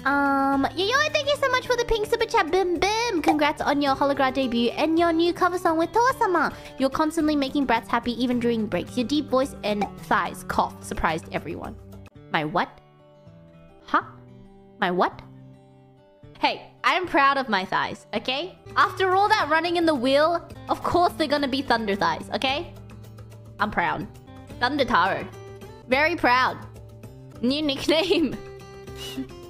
Yayoi, thank you so much for the pink super chat. Bim Bim. Congrats on your hologram debut and your new cover song with Toa-sama. You're constantly making brats happy even during breaks. Your deep voice and thighs cough surprised everyone. My what? Huh? My what? Hey, I'm proud of my thighs, okay? After all that running in the wheel, of course they're gonna be thunder thighs, okay? I'm proud. Thunder Taro. Very proud. New nickname.